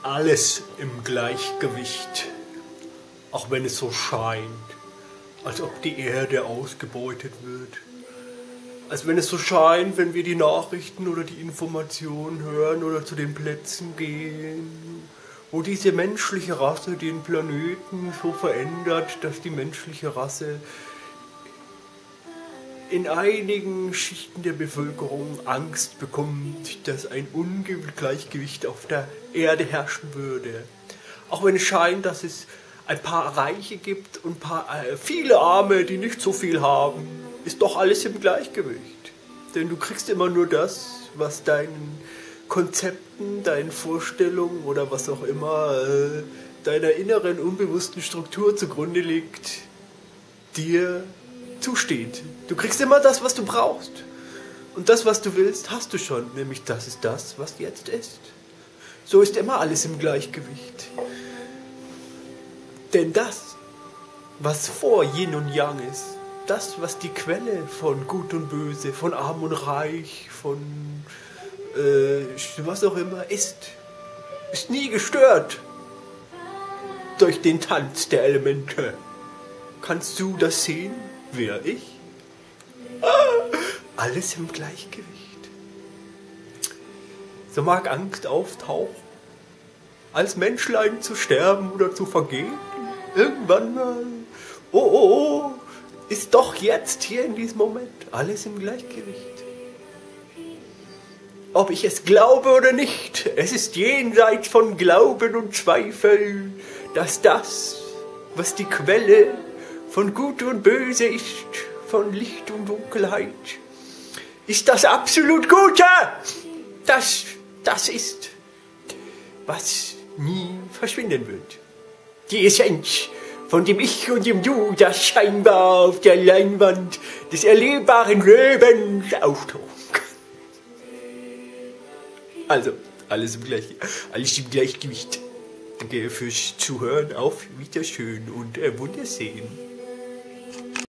alles im Gleichgewicht, auch wenn es so scheint, als ob die Erde ausgebeutet wird. Als wenn es so scheint, wenn wir die Nachrichten oder die Informationen hören oder zu den Plätzen gehen, wo diese menschliche Rasse den Planeten so verändert, dass die menschliche Rasse in einigen Schichten der Bevölkerung Angst bekommt, dass ein Ungleichgewicht auf der Erde herrschen würde. Auch wenn es scheint, dass es ein paar Reiche gibt und viele Arme, die nicht so viel haben, ist doch alles im Gleichgewicht. Denn du kriegst immer nur das, was deinen Konzepten, deinen Vorstellungen oder was auch immer deiner inneren unbewussten Struktur zugrunde liegt, dir zusteht. Du kriegst immer das, was du brauchst. Und das, was du willst, hast du schon. Nämlich das ist das, was jetzt ist. So ist immer alles im Gleichgewicht. Denn das, was vor Yin und Yang ist, das, was die Quelle von Gut und Böse, von Arm und Reich, von was auch immer ist nie gestört durch den Tanz der Elemente. Kannst du das sehen? Wer ich? Alles im Gleichgewicht. So mag Angst auftauchen, als Menschlein zu sterben oder zu vergehen. Irgendwann mal, oh, ist doch jetzt hier in diesem Moment alles im Gleichgewicht. Ob ich es glaube oder nicht, es ist jenseits von Glauben und Zweifel, dass das, was die Quelle von Gut und Böse ist, von Licht und Dunkelheit, ist das absolut Gute. Das ist, was nie verschwinden wird. Die Essenz, von dem Ich und dem Du, das scheinbar auf der Leinwand des erlebbaren Lebens auftauchen kann. Also, alles im Gleichgewicht. Danke fürs Zuhören, auf Wiedersehen und Wundersehen.